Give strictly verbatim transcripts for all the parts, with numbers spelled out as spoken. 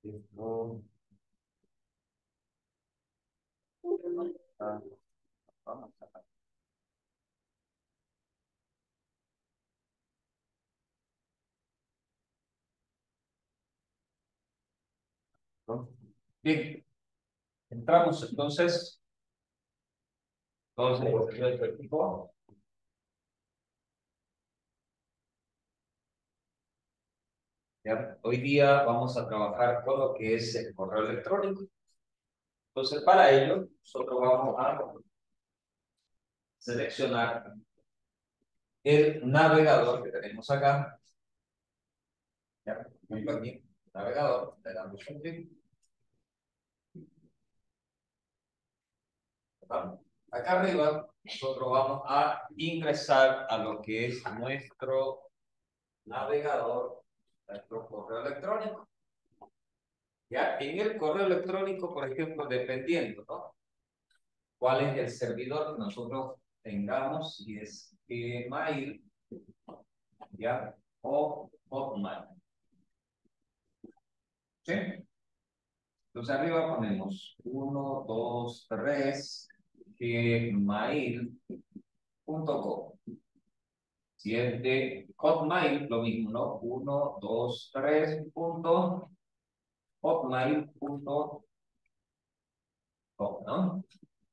Esto, ah, vamos a ¿no? Bien, entramos entonces. Entonces, nuestro equipo. ¿Ya? Hoy día vamos a trabajar con lo que es el correo electrónico. Entonces, para ello, nosotros vamos a seleccionar el navegador que tenemos acá. ¿Ya? Muy aquí, navegador, le damos un clic. ¿Va? Acá arriba, nosotros vamos a ingresar a lo que es nuestro navegador, nuestro correo electrónico. ¿Ya? En el correo electrónico, por ejemplo, dependiendo, ¿no? ¿Cuál es el servidor que nosotros tengamos? Si es Gmail, ¿ya? O Hotmail. ¿Sí? Entonces arriba ponemos uno, dos, tres, gmail punto com. Si es de Hotmail, lo mismo, ¿no? Uno, dos, tres, punto hotmail punto com, ¿no?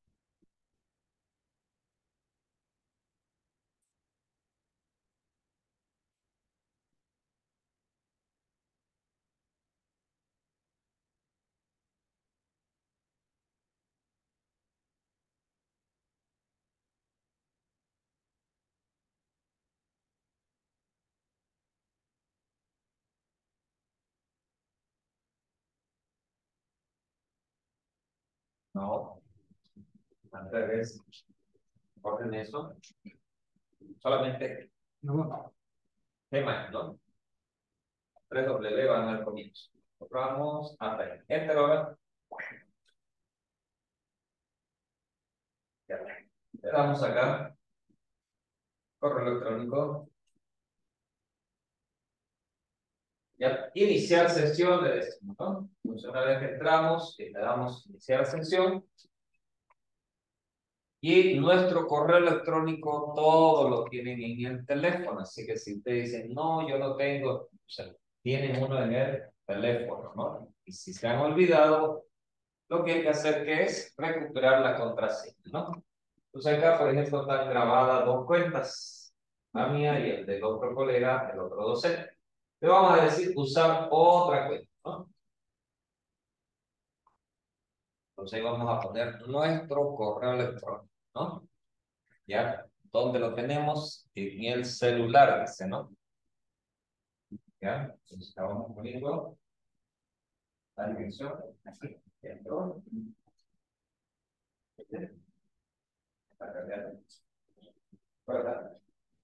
No, al revés. Orden eso. Solamente no. Gmail, ¿no? tres W van al comienzo. Vamos a ver. Enter ahora. Ya. Le damos acá. Correo electrónico. Ya. Iniciar sesión le decimos, ¿no? Entonces, una vez que entramos, le damos iniciar sesión. Y nuestro correo electrónico todo lo tienen en el teléfono. Así que si ustedes dicen, no, yo no tengo, o sea, tienen uno en el teléfono, ¿no? Y si se han olvidado, lo que hay que hacer que es recuperar la contraseña, ¿no? Entonces acá, por ejemplo, están grabadas dos cuentas, la mía y el del otro colega, el otro docente. Le vamos a decir usar otra cuenta, ¿no? Entonces vamos a poner nuestro correo electrónico, ¿no? ¿Ya? ¿Dónde lo tenemos? En el celular, dice, ¿no? ¿Ya? Entonces vamos poniendo la dirección. Aquí, dentro. Para cargar. ¿Verdad?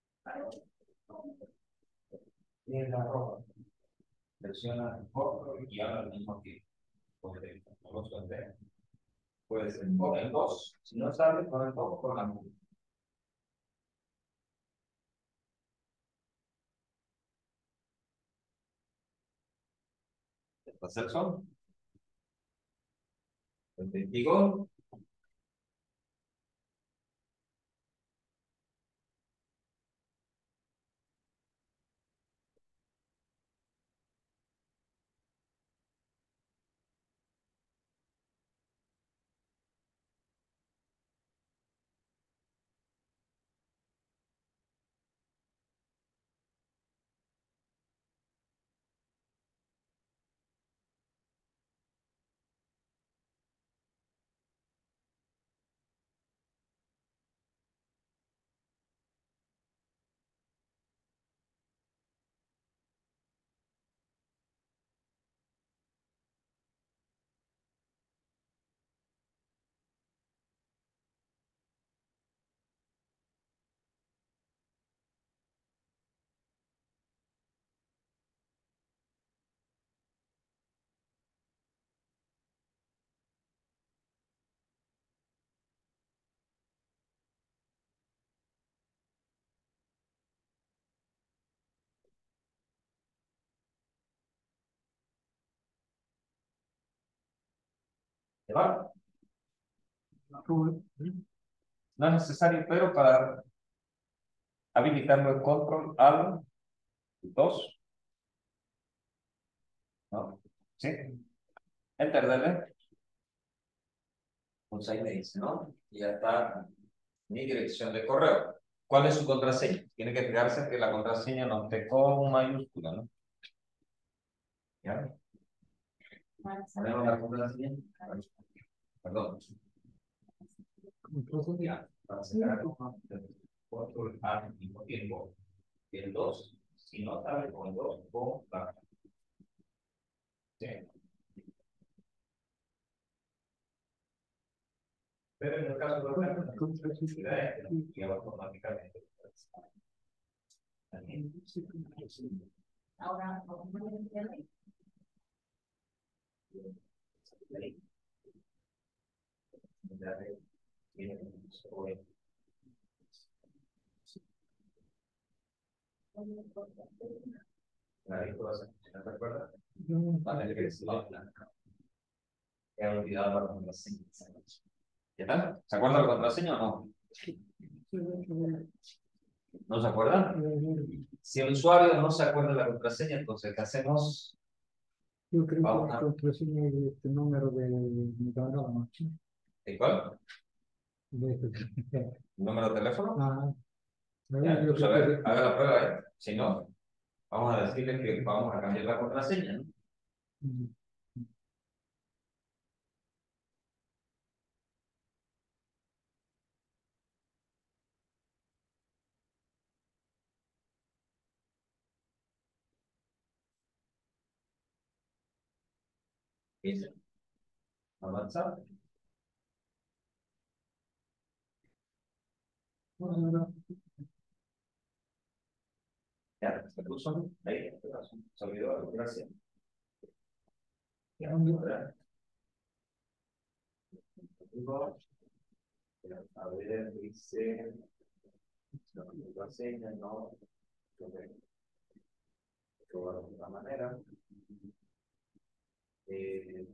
Y en la ropa. Presiona otro y habla al mismo tiempo. Puede, no lo suelte. Puede ser con el dos. Si no sale, con el dos, con la uno. ¿Está el son? El testigo. ¿Va? No es necesario, pero para habilitarlo el control al dos. ¿No? ¿Sí? Enter, dale. Pues ahí me dice, ¿no? Y ya está mi dirección de correo. ¿Cuál es su contraseña? Tiene que fijarse que la contraseña no esté con mayúscula, ¿no? ¿Ya? Ponemos la contraseña. Perdón. Ya, para sacar cuatro al mismo tiempo. Y el dos, si no sabe con el dos, con la. Sí. Pero en el caso de la contraseña, ya va automáticamente. Ahora, ¿Nadie ¿No te acuerdas? Vale, que es la blanca. He olvidado la contraseña. ¿Qué tal? ¿Se acuerda la contraseña o no? ¿No se acuerda? Si el usuario no se acuerda de la contraseña, entonces, ¿qué hacemos? Yo creo Vamos que la contraseña es este número de mi programa. ¿De cuál? De ¿Número de teléfono? Ah, Ya, yo pues a creo ver, que haga la prueba, ¿eh? Si no, vamos a decirle que vamos a cambiar la contraseña, ¿no? mm, Dice, avanzar. bueno, Ya, se puso ahí, se olvidó, gracias. Ya, ahora. A ver, dice, la contraseña, no, de otra manera. Eh,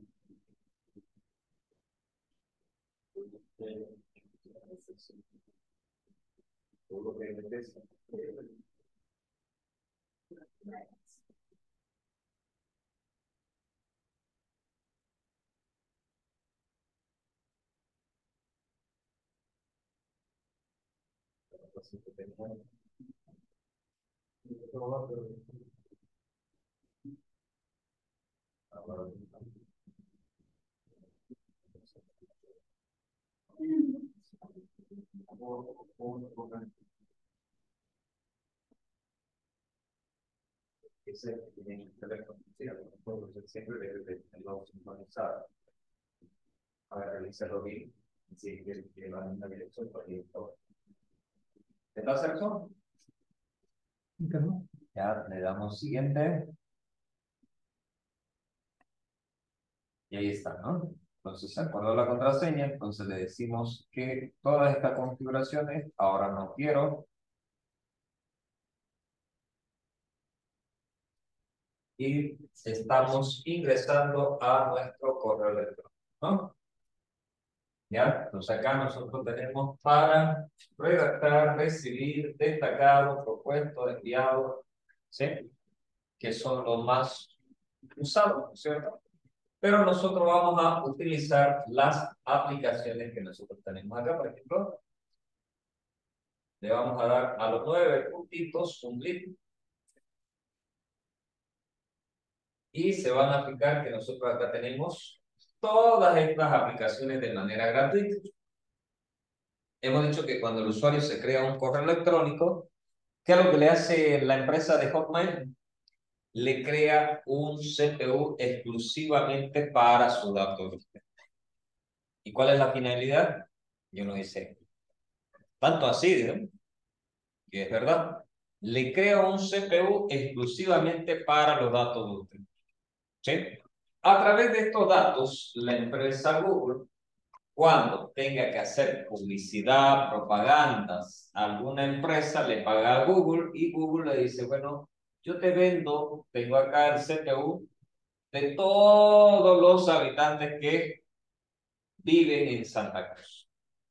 todo lo que es ese que tiene el teléfono, sí, a lo mejor siempre debe de tenerlo sincronizado. A ver, realizarlo bien. Sí, que, que va en la dirección para ir todo. ¿Está cerca? no. Ya le damos siguiente. Y ahí está, ¿no? Entonces se acordó la contraseña, entonces le decimos que todas estas configuraciones ahora no quiero. Y estamos ingresando a nuestro correo electrónico, ¿no? ¿Ya? Entonces acá nosotros tenemos para redactar, recibir, destacado, propuesto, enviado, ¿sí? Que son los más usados, ¿no es cierto? Pero nosotros vamos a utilizar las aplicaciones que nosotros tenemos acá, por ejemplo. Le vamos a dar a los nueve puntitos un clic. Y se van a fijar que nosotros acá tenemos todas estas aplicaciones de manera gratuita. Hemos dicho que cuando el usuario se crea un correo electrónico, ¿qué es lo que le hace la empresa de Hotmail? Le crea un C P U exclusivamente para su dato. ¿Y cuál es la finalidad? Yo no dice. Tanto así, ¿no? Que es verdad. Le crea un C P U exclusivamente para los datos de usted. ¿Sí? A través de estos datos, la empresa Google, cuando tenga que hacer publicidad, propagandas, alguna empresa le paga a Google y Google le dice, bueno, yo te vendo, tengo acá el C P U de todos los habitantes que viven en Santa Cruz.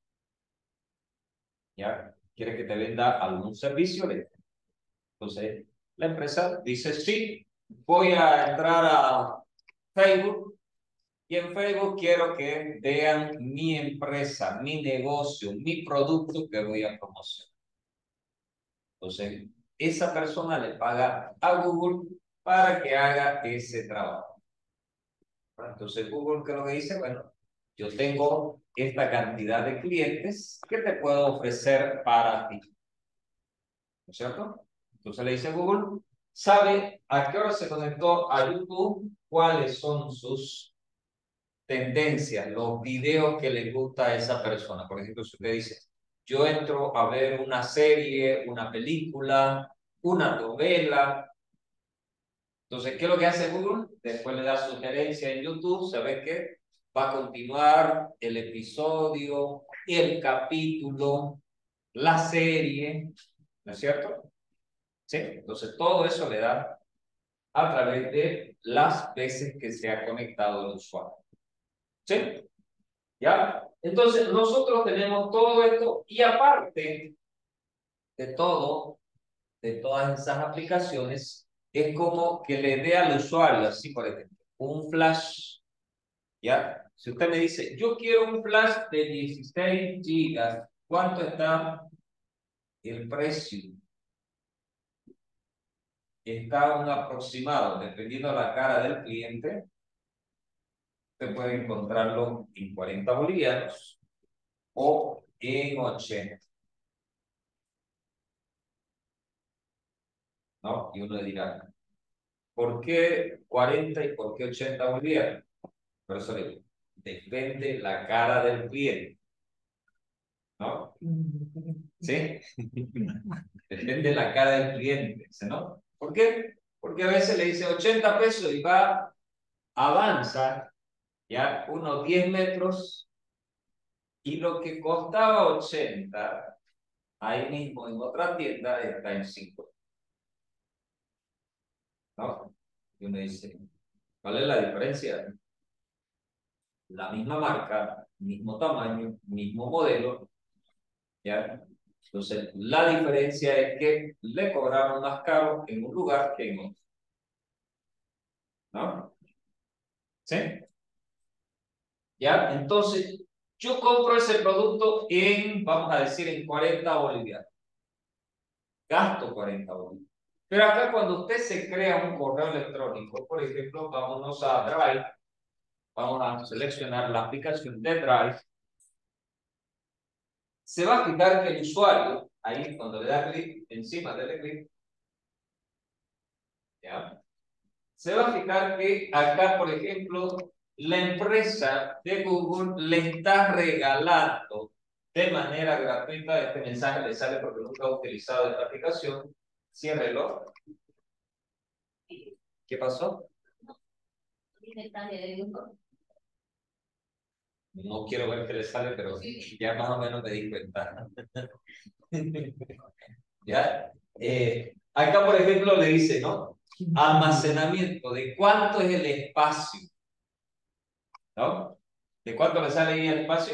¿Ya? Quiere que te venda algún servicio. Entonces, la empresa dice, sí, voy a entrar a Facebook y en Facebook quiero que vean mi empresa, mi negocio, mi producto que voy a promocionar. Entonces, esa persona le paga a Google para que haga ese trabajo. Entonces, Google, ¿qué es lo que dice? Bueno, yo tengo esta cantidad de clientes que te puedo ofrecer para ti. ¿No es cierto? Entonces le dice a Google, sabe a qué hora se conectó a YouTube, cuáles son sus tendencias, los videos que le gusta a esa persona. Por ejemplo, si usted dice, yo entro a ver una serie, una película, una novela. Entonces, ¿qué es lo que hace Google? Después le da sugerencia en YouTube, se ve que va a continuar el episodio, el capítulo, la serie, ¿no es cierto? ¿Sí? Entonces, todo eso le da a través de las veces que se ha conectado el usuario. ¿Sí? ¿Ya? Entonces, nosotros tenemos todo esto y aparte de todo, de todas esas aplicaciones, es como que le dé al usuario, así por ejemplo, un flash, ¿ya? Si usted me dice, yo quiero un flash de dieciséis gigas, ¿cuánto está el precio? Está un aproximado, dependiendo de la cara del cliente, usted puede encontrarlo en cuarenta bolivianos o en ochenta, ¿no? Y uno dirá, ¿por qué cuarenta y por qué ochenta bolivianos? Por eso le digo, depende la cara del cliente, ¿no? ¿Sí? Depende la cara del cliente, ¿no? ¿Por qué? Porque a veces le dice ochenta pesos y va, avanza, ya, unos diez metros, y lo que costaba ochenta, ahí mismo en otra tienda está en cinco, ¿no? Y uno dice, ¿cuál es la diferencia? La misma marca, mismo tamaño, mismo modelo, ¿ya? Entonces, la diferencia es que le cobraron más caro en un lugar que en otro, ¿no? ¿Sí? ¿Ya? Entonces, yo compro ese producto en, vamos a decir, en cuarenta bolivianos. Gasto cuarenta bolivianos. Pero acá cuando usted se crea un correo electrónico, por ejemplo, vámonos a Drive, vamos a seleccionar la aplicación de Drive, se va a fijar que el usuario, ahí cuando le da clic, encima del clic, ¿ya? Se va a fijar que acá, por ejemplo, la empresa de Google le está regalando de manera gratuita, este mensaje le sale porque nunca ha utilizado esta aplicación, ciérrelo. ¿Qué pasó? No quiero ver qué le sale, pero ya más o menos me di cuenta. ¿Ya? Eh, acá, por ejemplo, le dice, ¿no? Almacenamiento, ¿de cuánto es el espacio? ¿No? ¿De cuánto le sale ahí el espacio?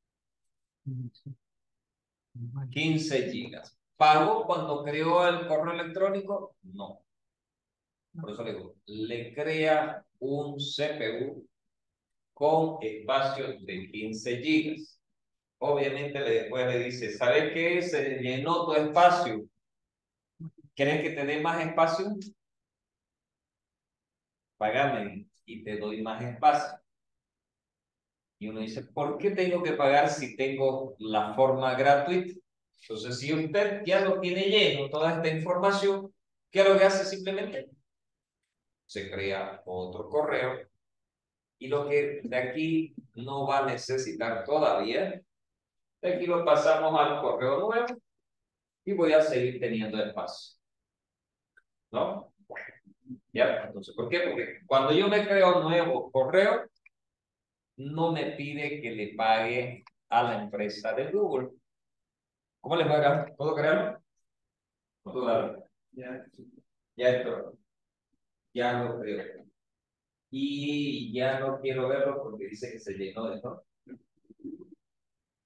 quince gigas. ¿Pagó cuando creó el correo electrónico? No. Por eso le digo, le crea un C P U con espacio de quince gigas. Obviamente le, después le dice, ¿sabes qué? Se llenó tu espacio. ¿Quieres que te dé más espacio? Págame y te doy más espacio. Y uno dice, ¿por qué tengo que pagar si tengo la forma gratuita? Entonces, si usted ya lo tiene lleno, toda esta información, ¿qué es lo que hace simplemente? Se crea otro correo y lo que de aquí no va a necesitar todavía, de aquí lo pasamos al correo nuevo y voy a seguir teniendo espacio, ¿no? ¿Ya? Entonces, ¿por qué? Porque cuando yo me creo un nuevo correo, no me pide que le pague a la empresa de Google. ¿Cómo le paga? ¿Puedo crearlo? Claro. Ya, ya esto, ya lo creo. Y ya no quiero verlo porque dice que se llenó de, ¿no?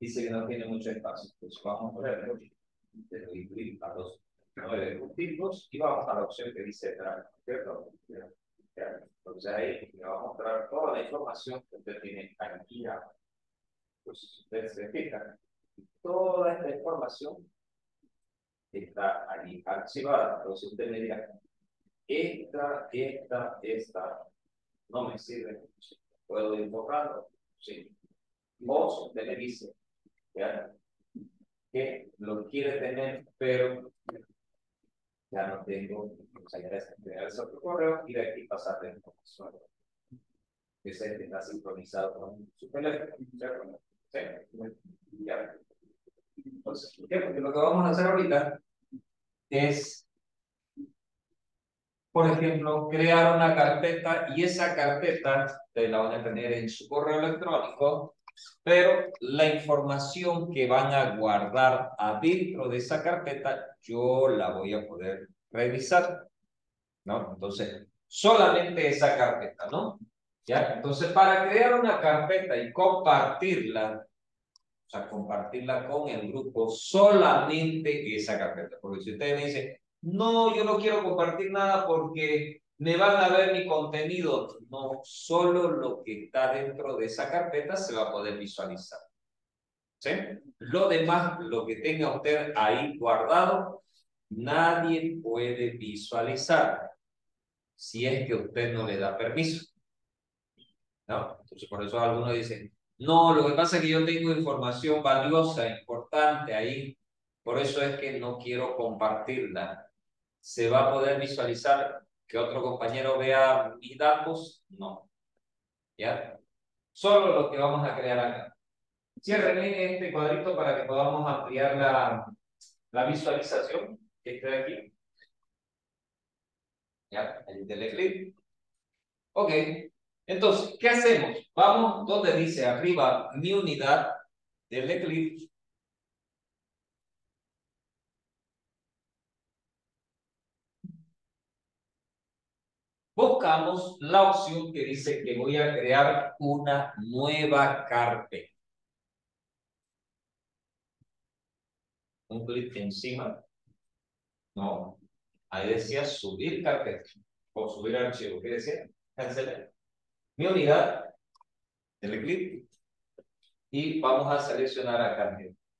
dice que no tiene mucho espacio. Entonces vamos a ponerlo de incluir a los nueve puntitos y vamos a la opción que dice drag, ¿cierto? Entonces ahí le va a mostrar toda la información que usted tiene aquí abajo. Pues si ustedes se fijan, toda esta información está allí archivada. Entonces usted me dirá, esta, esta, esta, no me sirve. ¿Puedo ir borrando? Sí. O usted me dice, ¿ya? Que lo quiere tener, pero ya no tengo, o sea, ya es crear ese otro correo y de aquí pasar la información. Que se está sincronizado con su teléfono. ¿Cierto? Sí. Ya. Entonces, ¿qué? Porque lo que vamos a hacer ahorita es, por ejemplo, crear una carpeta y esa carpeta te la van a tener en su correo electrónico, pero la información que van a guardar adentro de esa carpeta yo la voy a poder revisar, ¿no? Entonces, solamente esa carpeta, ¿no? ¿Ya? Entonces, para crear una carpeta y compartirla, o sea, compartirla con el grupo, solamente esa carpeta. Porque si ustedes me dicen, no, yo no quiero compartir nada porque me van a ver mi contenido. No, solo lo que está dentro de esa carpeta se va a poder visualizar. ¿Sí? Lo demás, lo que tenga usted ahí guardado, nadie puede visualizar si es que usted no le da permiso, ¿no? Entonces, por eso algunos dicen, no, lo que pasa es que yo tengo información valiosa, importante ahí, por eso es que no quiero compartirla. ¿Se va a poder visualizar que otro compañero vea mis datos? No. ¿Ya? Solo lo que vamos a crear acá. Cierren este cuadrito para que podamos ampliar la, la visualización que está aquí. ¿Ya? El del clip. Ok. Entonces, ¿qué hacemos? Vamos donde dice arriba mi unidad del Eclipse. Buscamos la opción que dice que voy a crear una nueva carpeta. Un clic encima. No. Ahí decía subir carpeta o subir archivo. ¿Qué decía? Cancelar. Mi unidad del Eclipse. Y vamos a seleccionar acá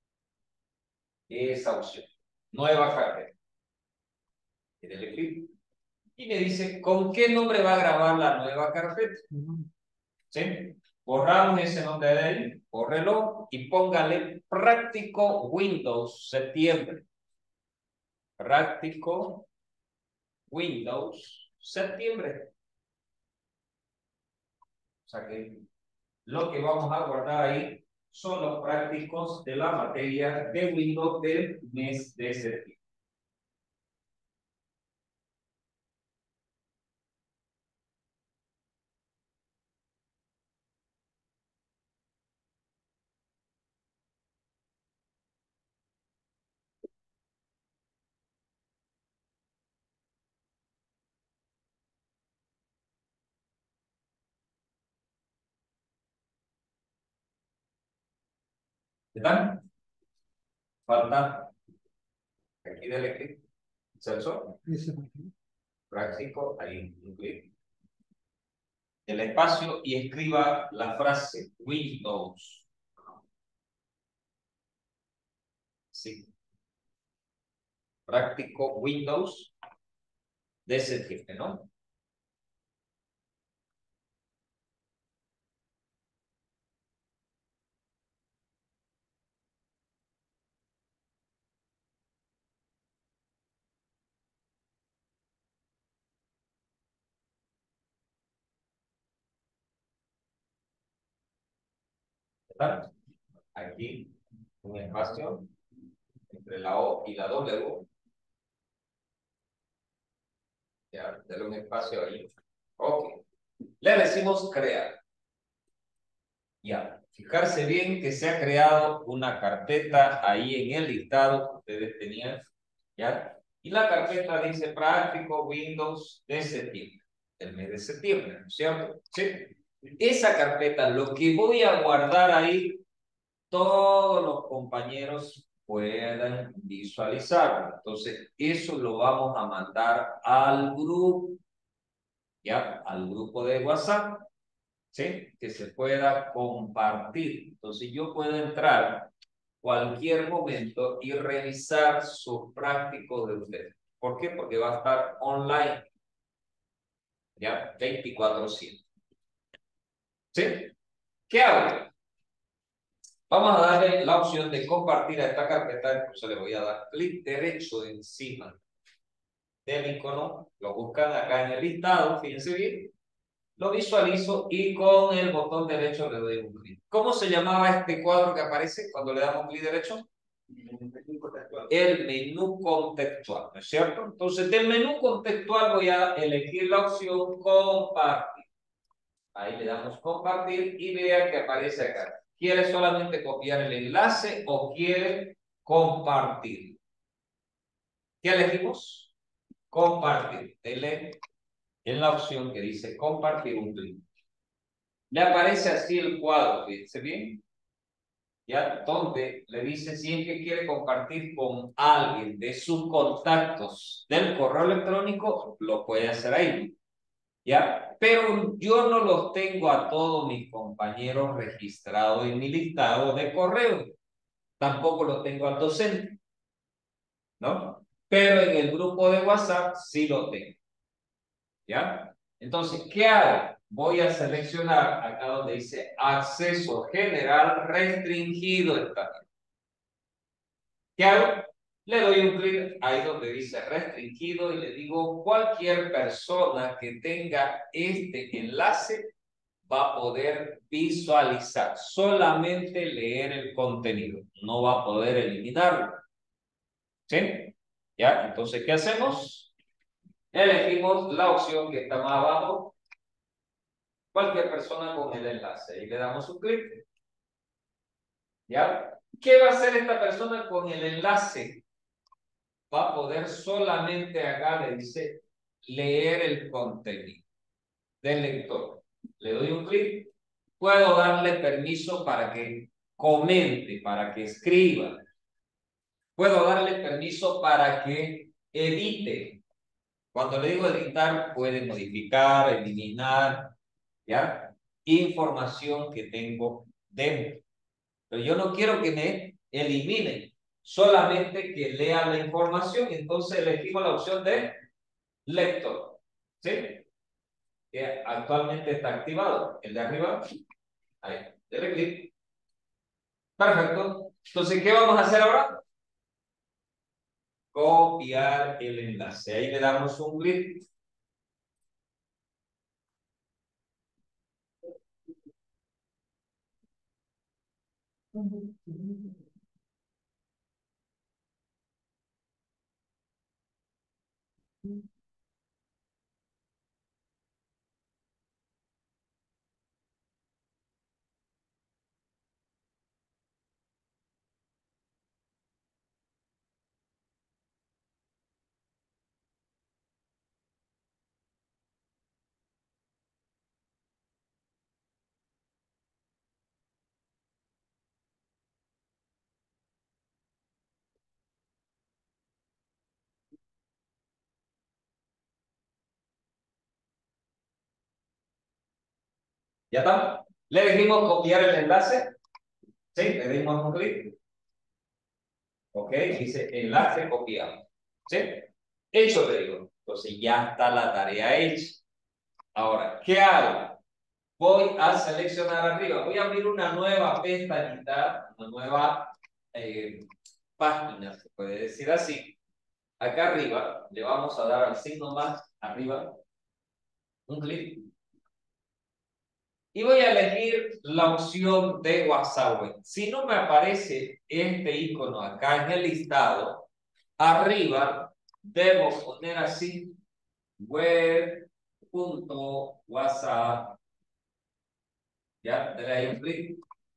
esa opción. Nueva carpeta. En el Eclipse. Y me dice con qué nombre va a grabar la nueva carpeta. ¿Sí? Borramos ese nombre de ahí, bórrelo y póngale práctico Windows septiembre. Práctico Windows septiembre. O sea que lo que vamos a guardar ahí son los prácticos de la materia de Windows del mes de septiembre. ¿Están? Falta aquí del clic. Celso. Práctico, ahí un clic. El espacio y escriba la frase Windows. Sí. Práctico Windows de septiembre, ¿no? ¿Verdad? Aquí un espacio entre la O y la W. Ya, darle un espacio ahí. Ok. Le decimos crear. Ya. Fijarse bien que se ha creado una carpeta ahí en el listado que ustedes tenían. ¿Ya? Y la carpeta dice práctico Windows de septiembre. El mes de septiembre, ¿no es cierto? Sí. Esa carpeta, lo que voy a guardar ahí todos los compañeros puedan visualizarlo. Entonces, eso lo vamos a mandar al grupo, ¿ya? Al grupo de WhatsApp, ¿sí? Que se pueda compartir. Entonces, yo puedo entrar cualquier momento y revisar sus prácticos de ustedes. ¿Por qué? Porque va a estar online, ¿ya? veinticuatro siete. ¿Sí? ¿Qué hago? Vamos a darle la opción de compartir a esta carpeta, entonces le voy a dar clic derecho encima del icono, lo buscan acá en el listado, fíjense bien, lo visualizo y con el botón derecho le doy un clic. ¿Cómo se llamaba este cuadro que aparece cuando le damos clic derecho? El menú contextual, ¿no es cierto? Entonces del menú contextual voy a elegir la opción compartir. Ahí le damos compartir y vea que aparece acá. ¿Quiere solamente copiar el enlace o quiere compartir? ¿Qué elegimos? Compartir. Dele en la opción que dice compartir un link. Le aparece así el cuadro, fíjense bien. Ya, donde le dice si es que quiere compartir con alguien de sus contactos del correo electrónico, lo puede hacer ahí. ¿Ya? Pero yo no los tengo a todos mis compañeros registrados en mi listado de correo. Tampoco los tengo al docente, ¿no? Pero en el grupo de WhatsApp sí lo tengo. ¿Ya? Entonces, ¿qué hago? Voy a seleccionar acá donde dice acceso general restringido. Está. ¿Qué hago? Le doy un clic ahí donde dice restringido y le digo cualquier persona que tenga este enlace va a poder visualizar, solamente leer el contenido, no va a poder eliminarlo. ¿Sí? ¿Ya? Entonces, ¿qué hacemos? Elegimos la opción que está más abajo, cualquier persona con el enlace, y le damos un clic. ¿Ya? ¿Qué va a hacer esta persona con el enlace? Va a poder solamente acá, le dice, leer el contenido del lector. Le doy un clic. Puedo darle permiso para que comente, para que escriba. Puedo darle permiso para que edite. Cuando le digo editar, puede modificar, eliminar, ¿ya? Información que tengo dentro. Pero yo no quiero que me eliminen, solamente que lea la información. Entonces elegimos la opción de lector, ¿sí? Que actualmente está activado. El de arriba, ahí, dele clic. Perfecto. Entonces, ¿qué vamos a hacer ahora? Copiar el enlace. Ahí le damos un clic. ¿Ya está? Le dijimos copiar el enlace. Sí, le dimos un clic. Ok, dice enlace copiado. ¿Sí? Hecho, le digo. Entonces ya está la tarea hecha. Ahora, ¿qué hago? Voy a seleccionar arriba. Voy a abrir una nueva pestañita, una nueva eh, página, se puede decir así. Acá arriba le vamos a dar al signo más arriba un clic. Y voy a elegir la opción de WhatsApp Web. Si no me aparece este icono acá en el listado, arriba debo poner así web.whatsapp. Ya, le doy un clic.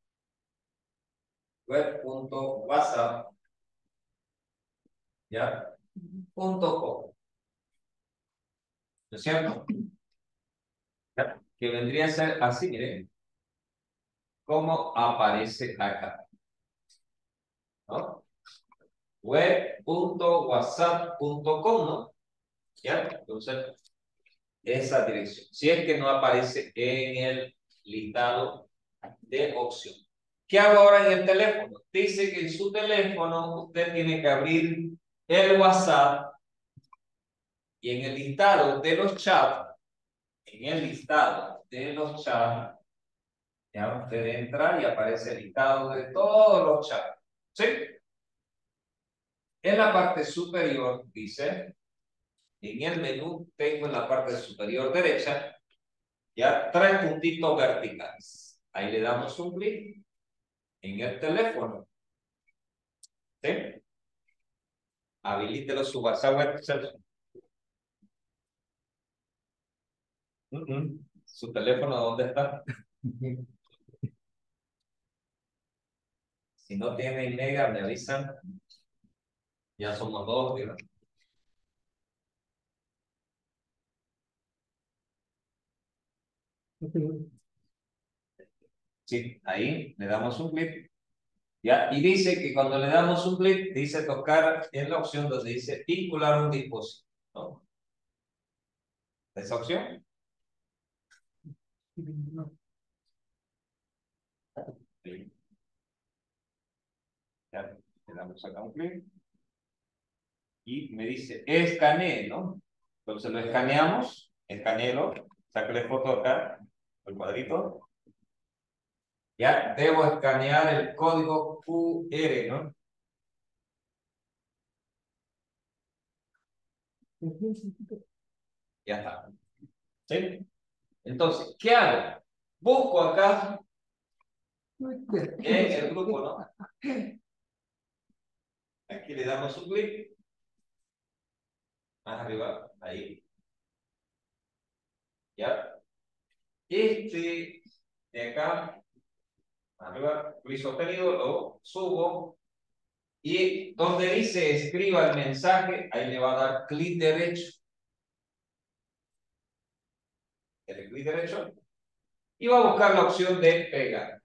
Web.whatsapp. Ya, punto com. ¿No es cierto? Ya, que vendría a ser así, miren, como aparece acá. ¿no? web punto whatsapp punto com, ¿no? ¿Ya? Entonces, esa dirección. Si es que no aparece en el listado de opciones. ¿Qué hago ahora en el teléfono? Dice que en su teléfono usted tiene que abrir el WhatsApp y en el listado de los chats, en el listado de los chats, ya usted entra y aparece el listado de todos los chats. ¿Sí? En la parte superior dice, en el menú tengo en la parte superior derecha, ya tres puntitos verticales. Ahí le damos un clic en el teléfono. ¿Sí? Habilítelo su WhatsApp web. Uh -uh. ¿Su teléfono dónde está? Si no tiene Inega, me avisan. Ya somos dos, ¿verdad? Sí, ahí le damos un clic. ¿Ya? Y dice que cuando le damos un clic, dice tocar en la opción donde dice vincular un dispositivo, ¿no? Esa opción. Sí. Ya, le damos acá un clic. Y me dice, escanee, ¿no? Entonces lo escaneamos, escaneelo, sácale foto acá, el cuadrito. Ya, debo escanear el código Q R, ¿no? Ya está. ¿Sí? Entonces, ¿qué hago? Busco acá en el grupo, ¿no? Aquí le damos un clic. Más arriba, ahí. ¿Ya? Este de acá, arriba, clic sostenido, lo subo. Y donde dice escriba el mensaje, ahí le va a dar clic derecho. El clic derecho. Y va a buscar la opción de pegar.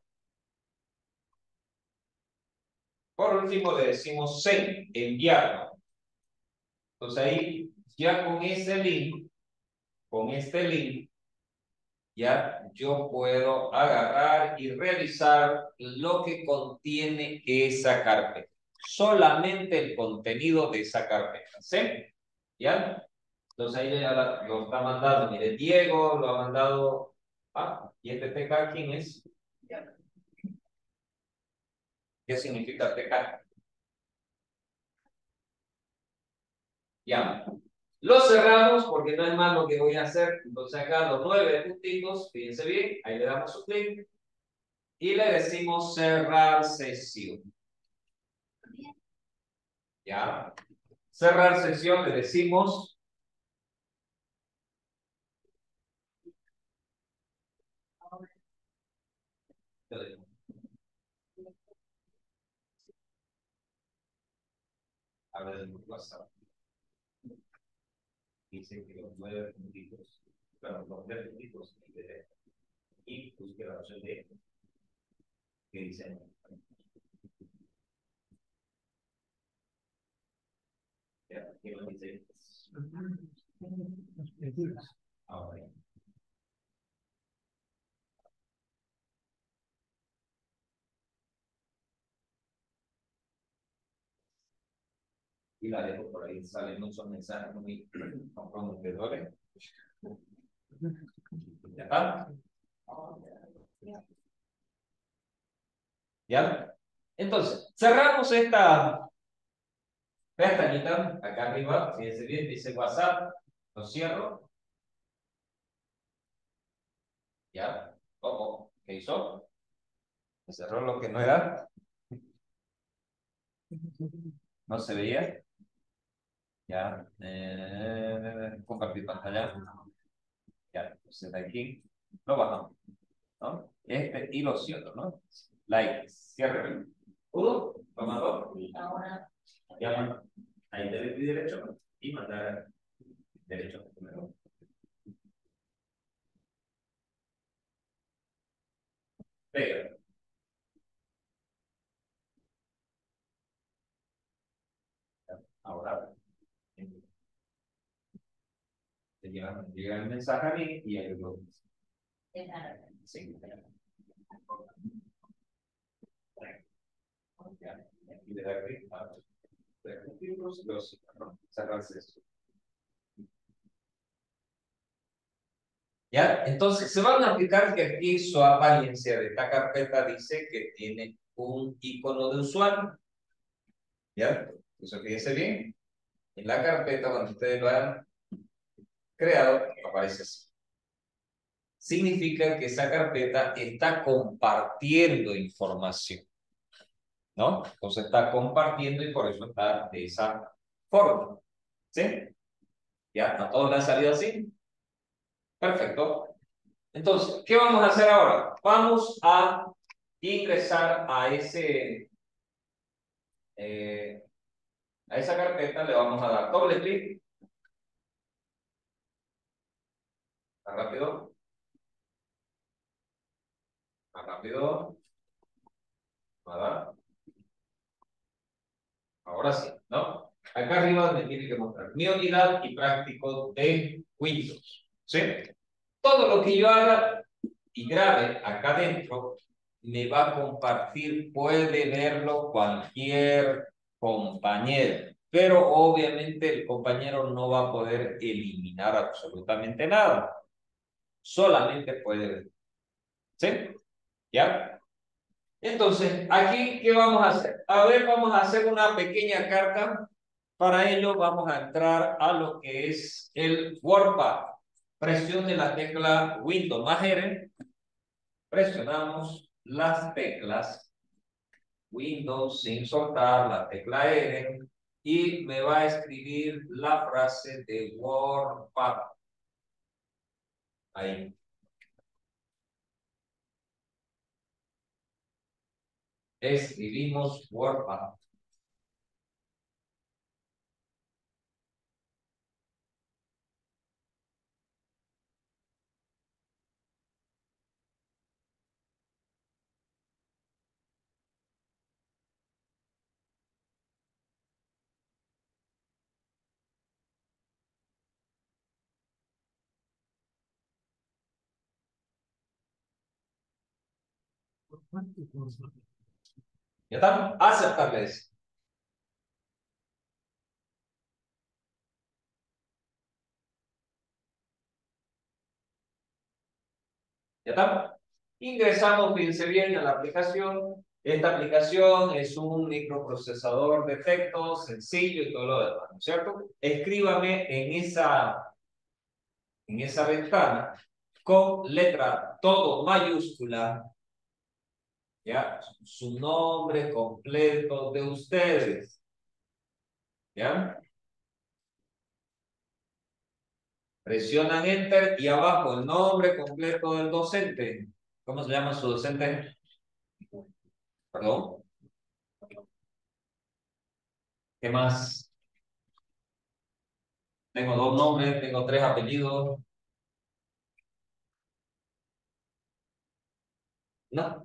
Por último le decimos send, enviar, ¿no? Entonces ahí, ya con ese link, con este link, ya yo puedo agarrar y revisar lo que contiene esa carpeta. Solamente el contenido de esa carpeta. ¿Sí? ¿Ya? Entonces ahí ya lo está mandando. Mire, Diego lo ha mandado. Ah, ¿y este T K quién es? ¿Qué significa T K? Ya. Lo cerramos porque no es más lo que voy a hacer. Entonces acá los nueve puntitos, fíjense bien, ahí le damos un clic y le decimos cerrar sesión. Ya. Cerrar sesión le decimos a ver el WhatsApp. Dice que los nueve puntitos, bueno, los nueve puntitos y busque la opción de que dice ¿qué nos dice? Ahora. Y la dejo por ahí, salen muchos mensajes muy comprometedores. ¿Ya está? ¿Ya? Entonces, cerramos esta pestañita acá arriba, fíjense bien, dice WhatsApp, lo cierro. ¿Ya? ¿Cómo? ¿Qué hizo? Me cerró lo que no era. No se veía. Ya. Eh, compartir pantalla. Ya. Entonces de aquí lo bajamos, ¿no? Este y lo cierro, ¿no? Like, cierre. ¿Pudo? Toma dos. Ahora. Ya, bueno. Ahí te doy derecho y mandar derecho primero. Pega. llega, me llega el mensaje a mí y ahí lo sí. Ya, aquí le da clic a los los cerrarse esto. ¿Ya? Entonces, se van a aplicar que aquí su apariencia de esta carpeta dice que tiene un icono de usuario. ¿Ya? Entonces, fíjense bien. En la carpeta, cuando ustedes lo hayan creado, aparece así. Significa que esa carpeta está compartiendo información, ¿no? Entonces está compartiendo y por eso está de esa forma. ¿Sí? ¿Ya? ¿A todos le ha salido así? Perfecto. Entonces, ¿qué vamos a hacer ahora? Vamos a ingresar a ese, eh, a esa carpeta, le vamos a dar doble clic. Más rápido. Más rápido. Nada. Ahora sí, ¿no? Acá arriba me tiene que mostrar mi unidad y práctico de Windows. ¿Sí? Todo lo que yo haga y grabe acá adentro me va a compartir, puede verlo cualquier compañero, pero obviamente el compañero no va a poder eliminar absolutamente nada, solamente puede ver. ¿Sí? ¿Ya? Entonces, aquí, ¿qué vamos a hacer? A ver, vamos a hacer una pequeña carta. Para ello, vamos a entrar a lo que es el WordPad. Presione la tecla Windows más R. Presionamos las teclas Windows sin soltar la tecla R y me va a escribir la frase de WordPad. Ahí. Escribimos WordPad. ¿Ya está? Aceptarles. ¿Ya está? Ingresamos, fíjense bien, a la aplicación. Esta aplicación es un microprocesador de texto sencillo y todo lo demás, ¿no es cierto? Escríbame en esa, en esa ventana con letra todo mayúscula, ¿ya? Su nombre completo de ustedes, ¿ya? Presionan Enter y abajo el nombre completo del docente. ¿Cómo se llama su docente? Perdón. ¿Qué más? Tengo dos nombres, tengo tres apellidos. No.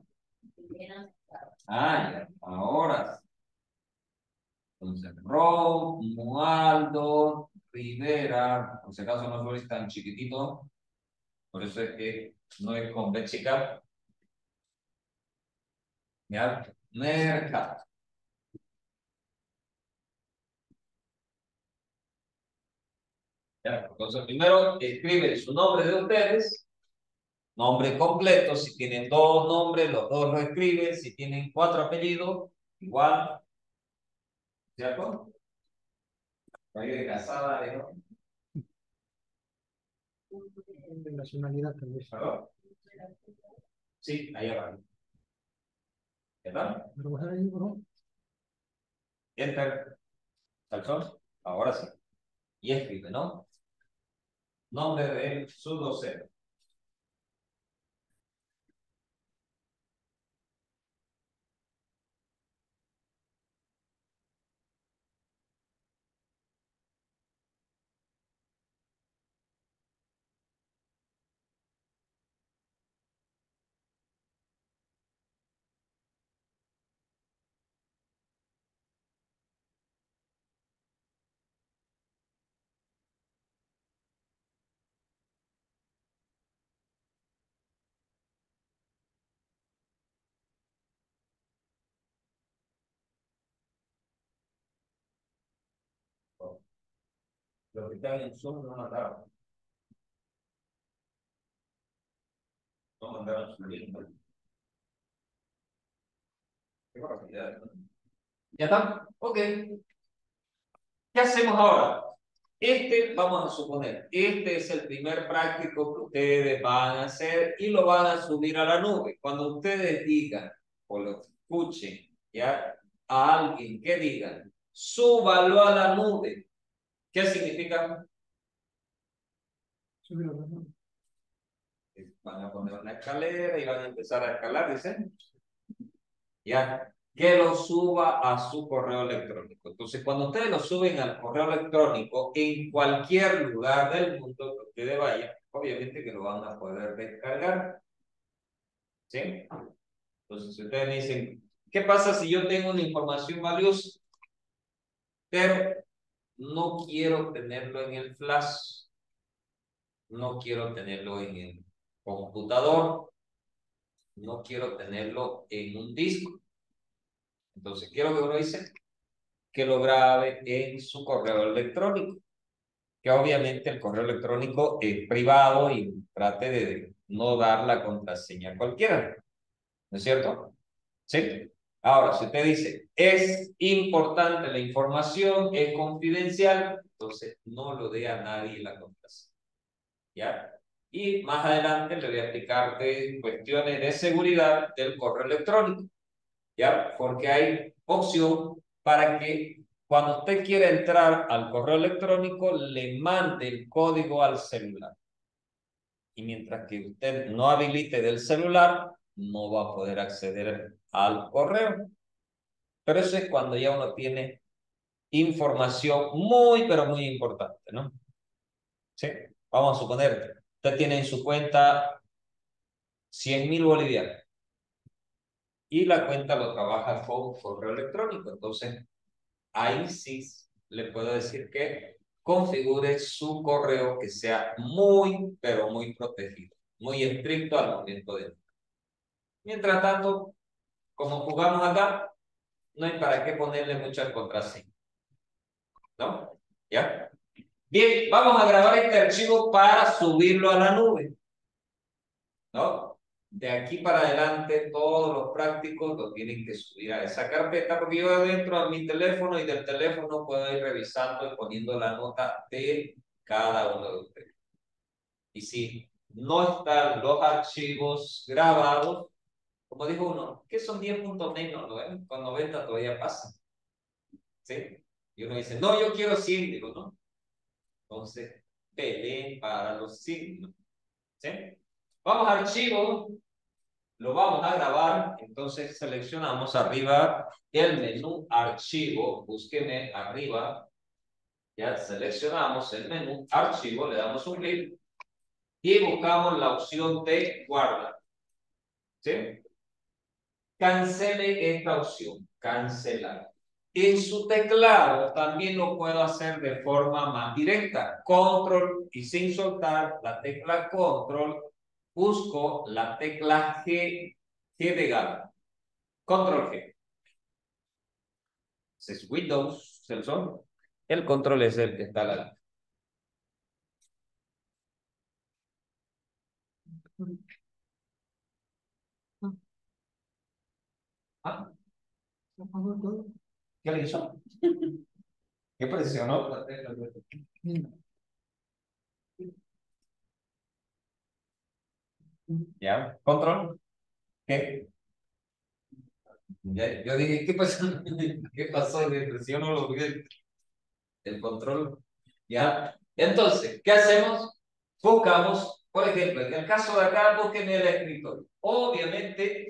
Ah, ya. Ahora. Entonces, Romualdo Rivera. Por si acaso no soy tan chiquitito. Por eso es que no es con B chica. Ya. Mercado. Ya. Entonces, primero escribe su nombre de ustedes. Nombre completo. Si tienen dos nombres, los dos lo escriben. Si tienen cuatro apellidos, igual. ¿Cierto? Ahí de casada, ¿no? De nacionalidad, tal vez. ¿Perdón? Sí, ahí abajo. ¿Qué tal? Pero bajar ahí, bro. Enter. ¿Calzón? Ahora sí. Y escribe, ¿no? Nombre de su docente. Los que están en Zoom no mandaron. No mandaron su link. Qué barbaridad, ¿no? ¿Ya está? Ok. ¿Qué hacemos ahora? Este, vamos a suponer, este es el primer práctico que ustedes van a hacer y lo van a subir a la nube. Cuando ustedes digan o lo escuchen ya a alguien que diga, súbalo a la nube. ¿Qué significa? Van a poner una escalera y van a empezar a escalar, dicen. Ya, que lo suba a su correo electrónico. Entonces, cuando ustedes lo suben al correo electrónico, en cualquier lugar del mundo que ustedes vayan, obviamente que lo van a poder descargar. ¿Sí? Entonces, si ustedes me dicen, ¿qué pasa si yo tengo una información valiosa, pero no quiero tenerlo en el flash, no quiero tenerlo en el computador, no quiero tenerlo en un disco? Entonces, quiero que uno dice que lo grabe en su correo electrónico, que obviamente el correo electrónico es privado y trate de no dar la contraseña a cualquiera, ¿no es cierto? ¿Sí? Ahora, si usted dice, es importante la información, es confidencial, entonces no lo dé a nadie la contraseña, ¿ya? Y más adelante le voy a explicar de cuestiones de seguridad del correo electrónico, ¿ya? Porque hay opción para que cuando usted quiera entrar al correo electrónico, le mande el código al celular. Y mientras que usted no habilite del celular, no va a poder acceder al correo. Pero eso es cuando ya uno tiene información muy, pero muy importante, ¿no? ¿Sí? Vamos a suponer, usted tiene en su cuenta cien mil bolivianos y la cuenta lo trabaja con correo electrónico. Entonces, ahí sí le puedo decir que configure su correo que sea muy, pero muy protegido, muy estricto al momento de entrar. Mientras tanto, como jugamos acá, no hay para qué ponerle muchas contraseñas, ¿no? ¿Ya? Bien, vamos a grabar este archivo para subirlo a la nube, ¿no? De aquí para adelante, todos los prácticos lo tienen que subir a esa carpeta, porque yo adentro a mi teléfono y del teléfono puedo ir revisando y poniendo la nota de cada uno de ustedes. Y si no están los archivos grabados, como dijo uno, ¿qué son diez puntos menos? ¿No? Con noventa todavía pasa. ¿Sí? Y uno dice, no, yo quiero cien, digo, ¿no? Entonces, peleen para los cien, ¿no? ¿Sí? Vamos a archivo, lo vamos a grabar, entonces seleccionamos arriba el menú archivo, búsqueme arriba, ya seleccionamos el menú archivo, le damos un clic y buscamos la opción de guardar. ¿Sí? Cancele esta opción, cancelar. En su teclado también lo puedo hacer de forma más directa. Control y sin soltar la tecla control, busco la tecla G, G de gato. Control G. Es Windows, Celson. El control es el que está a la. Ah, ¿qué le hizo? ¿Qué presionó? Ya, control. ¿Qué? Ya, yo dije, ¿qué pasó? ¿Qué pasó? Presiono lo que el control. ¿Ya? Entonces, ¿qué hacemos? Buscamos, por ejemplo, en el caso de acá, busquen el escritorio. Obviamente,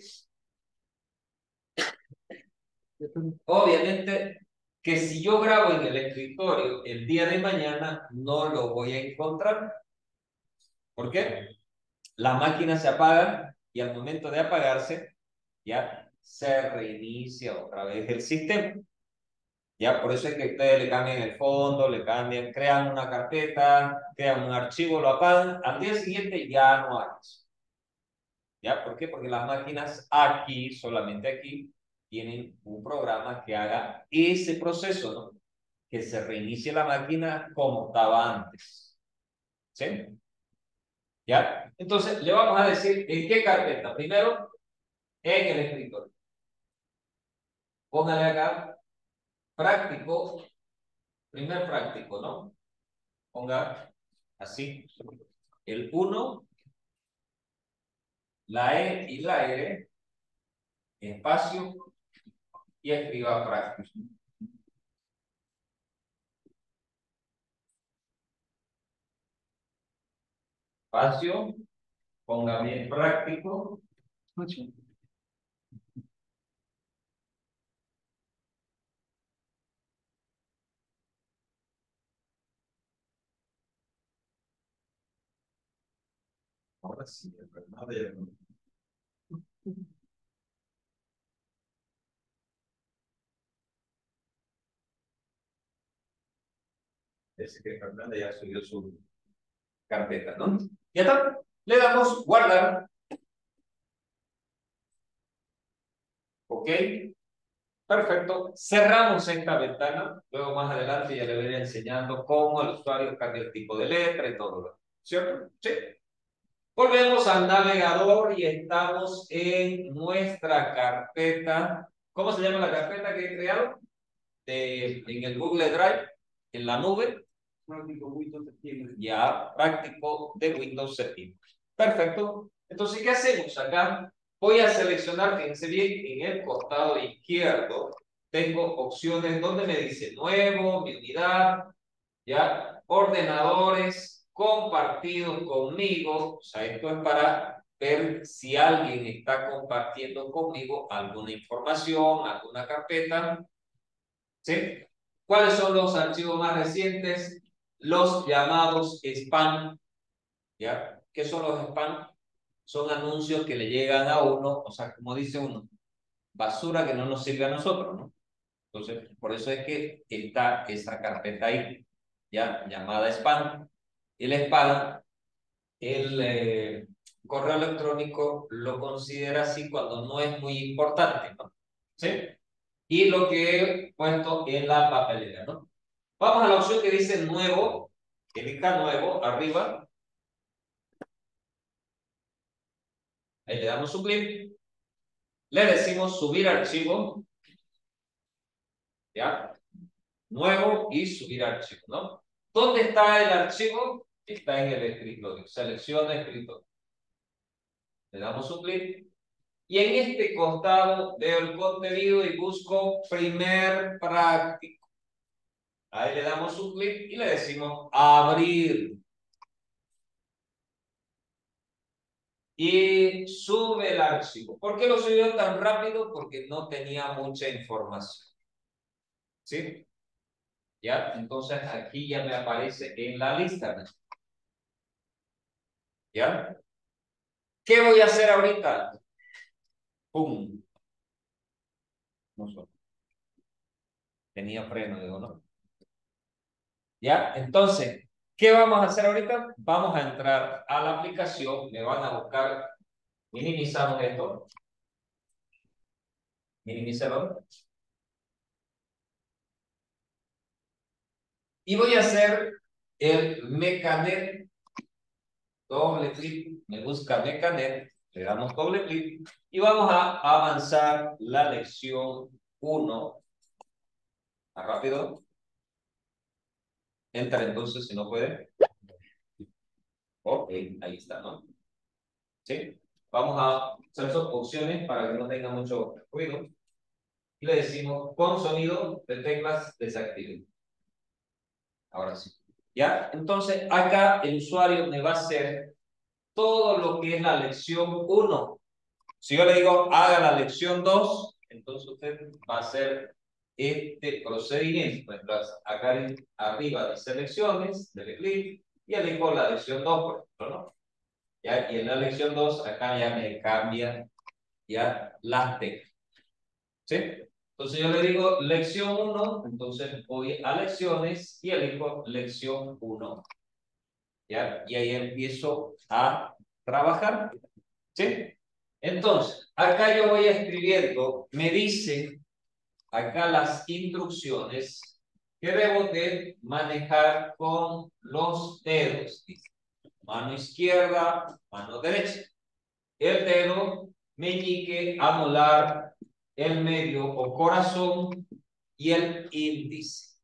obviamente que si yo grabo en el escritorio el día de mañana, no lo voy a encontrar. ¿Por qué? Las máquinas se apagan y al momento de apagarse, ya se reinicia otra vez el sistema. Ya, por eso es que ustedes le cambian el fondo, le cambian, crean una carpeta, crean un archivo, lo apagan, al día siguiente ya no hay eso. ¿Ya? ¿Por qué? Porque las máquinas aquí, solamente aquí, tienen un programa que haga ese proceso, ¿no? que se reinicie la máquina como estaba antes. ¿Sí? ¿Ya? Entonces, le vamos a decir en qué carpeta. Primero, en el escritorio. Póngale acá, práctico, primer práctico, ¿no? Ponga así, el uno, la E y la R, espacio, y escriba práctico. Espacio, ponga bien práctico. Ahora sí, es verdad. Ese que Fernanda ya subió su carpeta, ¿no? Ya está. Le damos guardar. Ok. Perfecto. Cerramos esta ventana. Luego más adelante ya le voy enseñando cómo el usuario cambia el tipo de letra y todo lo ¿cierto? Sí. Volvemos al navegador y estamos en nuestra carpeta. ¿Cómo se llama la carpeta que he creado? De, en el Google Drive, en la nube. Práctico Windows Septiembre. Ya, práctico de Windows Septiembre. Perfecto. Entonces, ¿qué hacemos acá? Voy a seleccionar, fíjense bien, en el costado izquierdo tengo opciones donde me dice nuevo, mi unidad, ya, ordenadores compartidos conmigo. O sea, esto es para ver si alguien está compartiendo conmigo alguna información, alguna carpeta. ¿Sí? ¿Cuáles son los archivos más recientes? Los llamados spam. ¿Ya? ¿Qué son los spam? Son anuncios que le llegan a uno, o sea, como dice uno, basura que no nos sirve a nosotros, ¿no? Entonces, por eso es que está esa carpeta ahí, ¿ya? Llamada spam. El spam, el eh, correo electrónico lo considera así cuando no es muy importante, ¿no? ¿Sí? Y lo que he puesto en la papelera, ¿no? Vamos a la opción que dice nuevo, elija nuevo, arriba. Ahí le damos un clic. Le decimos subir archivo. ¿Ya? Nuevo y subir archivo, ¿no? ¿Dónde está el archivo? Está en el escritorio. Selecciona escritorio. Le damos un clic. Y en este costado veo el contenido y busco primer práctico. Ahí le damos un clic y le decimos abrir. Y sube el archivo. ¿Por qué lo subió tan rápido? Porque no tenía mucha información. ¿Sí? ¿Ya? Entonces aquí ya me aparece en la lista. ¿Ya? ¿Qué voy a hacer ahorita? ¡Pum! No sé. Tenía freno, digo, ¿no? ¿Ya? Entonces, ¿qué vamos a hacer ahorita? Vamos a entrar a la aplicación. Me van a buscar. Minimizamos esto. Minimícelo. Y voy a hacer el Mecanet. Doble clic. Me busca Mecanet. Le damos doble clic. Y vamos a avanzar la lección uno. Más rápido. Entra entonces si no puede. Ok, ahí está, ¿no? ¿Sí? Vamos a hacer sus opciones para que no tenga mucho ruido. Y le decimos con sonido de teclas desactive. Ahora sí. ¿Ya? Entonces, acá el usuario me va a hacer todo lo que es la lección uno. Si yo le digo haga la lección dos, entonces usted va a hacer este procedimiento. Entonces, acá arriba de selecciones, dele clic y elijo la lección dos, por ejemplo, ¿no? ¿Ya? Y en la lección dos, acá ya me cambia ya las teclas. ¿Sí? Entonces yo le digo lección uno, entonces voy a lecciones y elijo lección uno. ¿Ya? Y ahí empiezo a trabajar. ¿Sí? Entonces, acá yo voy escribiendo, me dice acá las instrucciones, que debo de manejar con los dedos. Mano izquierda, mano derecha. El dedo meñique, anular, el medio o corazón y el índice.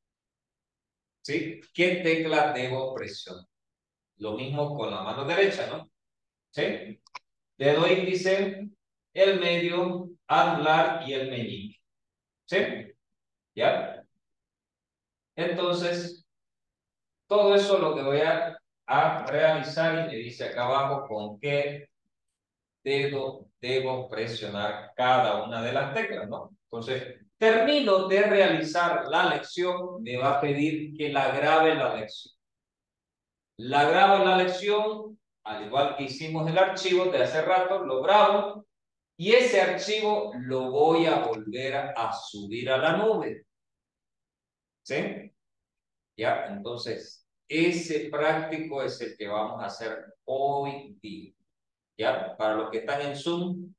¿Sí? ¿Qué tecla debo presionar? Lo mismo con la mano derecha, ¿no? ¿Sí? Dedo índice, el medio, anular y el meñique. ¿Sí? ¿Ya? Entonces, todo eso lo que voy a, a realizar y me dice acá abajo con qué dedo debo presionar cada una de las teclas, ¿no? Entonces, termino de realizar la lección, me va a pedir que la grabe la lección. La grabo la lección, al igual que hicimos el archivo de hace rato, lo grabo y ese archivo lo voy a volver a subir a la nube. ¿Sí? Ya, entonces, ese práctico es el que vamos a hacer hoy día. Ya, para los que están en Zoom,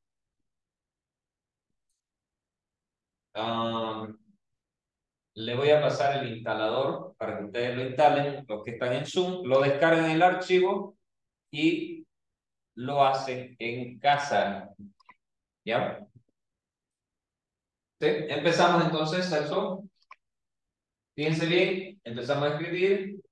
um, le voy a pasar el instalador para que ustedes lo instalen. Los que están en Zoom, lo descargan el archivo y lo hacen en casa. ¿Ya? ¿Sí? Empezamos entonces, Celso. Fíjense bien, empezamos a escribir.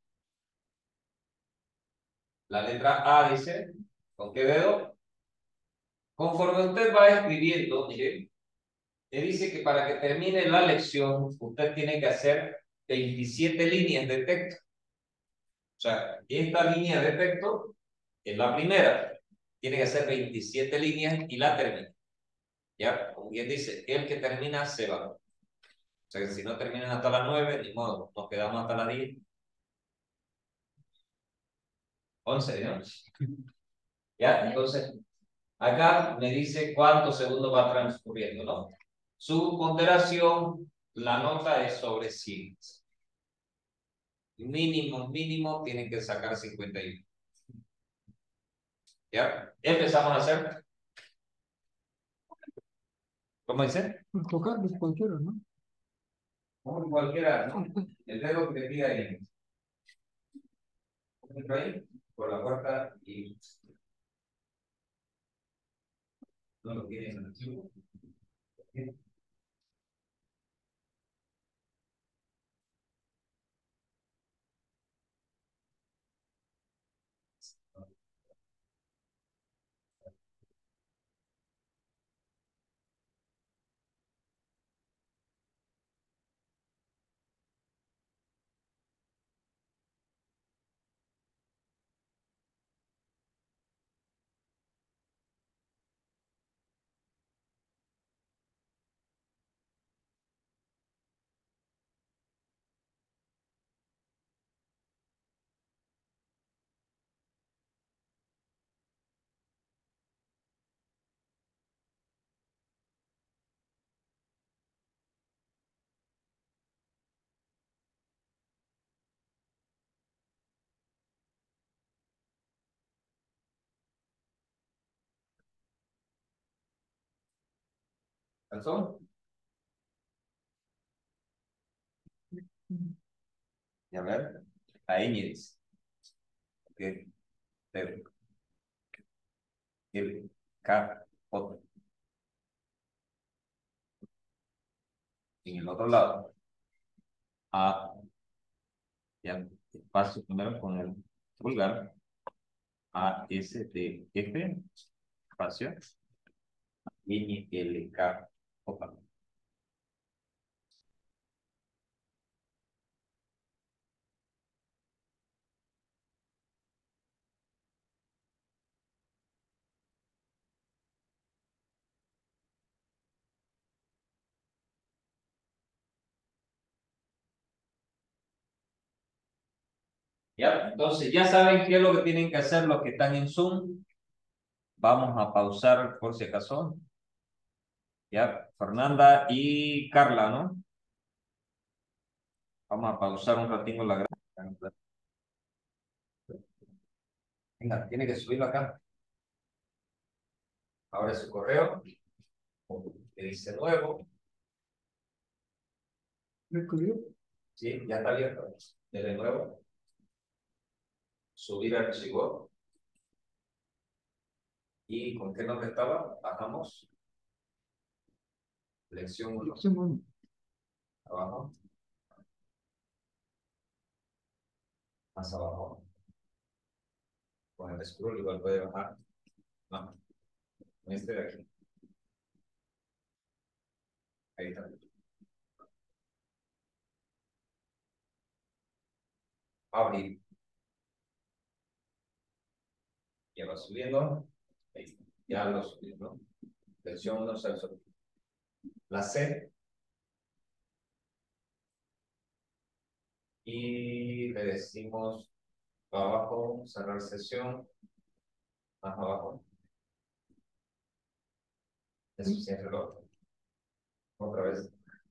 La letra A dice, ¿con qué dedo? Conforme usted va escribiendo, mire, le dice que para que termine la lección, usted tiene que hacer veintisiete líneas de texto. O sea, esta línea de texto es la primera. Tiene que hacer veintisiete líneas y la termina. ¿Ya? Como quien dice, el que termina se va. O sea, que si no terminan hasta las nueve, ni modo, nos quedamos hasta las diez. once, ¿no? ¿Ya? Entonces, acá me dice cuántos segundos va transcurriendo, ¿no? Su ponderación, la nota es sobre cien. Mínimo, mínimo, tienen que sacar cincuenta y uno. ¿Ya? Empezamos a hacer. ¿Cómo dice? Pues tocar pues cualquiera, ¿no? Como cualquiera, ¿no? El dedo que te diga ahí. Ahí, por la puerta y no lo tienes en el archivo. ¿Alzó? Y a ver, ahí me dice. Ok, dedo. L, K, J. En el otro lado, A. Ya, paso primero con el pulgar. A, S, T, F, espacio. N, L, K, J. Ya, entonces ya saben qué es lo que tienen que hacer los que están en Zoom. Vamos a pausar por si acaso. Ya, Fernanda y Carla, ¿no? Vamos a pausar un ratito la grabación. Venga, tiene que subirlo acá. Abre su correo. Que dice nuevo. ¿Me escribió? Sí, ya está abierto. De nuevo. Subir archivo. ¿Y con qué nombre estaba? Bajamos. Lección uno. Lección uno. Abajo. Más abajo. Con el scroll igual puede bajar. No. Este de aquí. Ahí está. Abrir. Ya va subiendo. Ahí. Ya lo subí, ¿no? Lección uno se subió. La C. Y le decimos abajo, cerrar sesión. Más abajo. Eso siempre lo. Otra vez.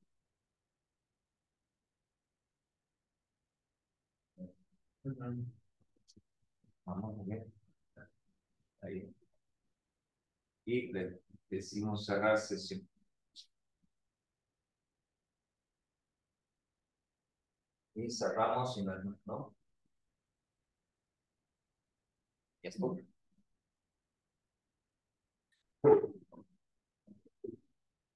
Vamos muy bien. Ahí. Y le decimos cerrar sesión. Y cerramos y no, ¿no? Ya estuvo.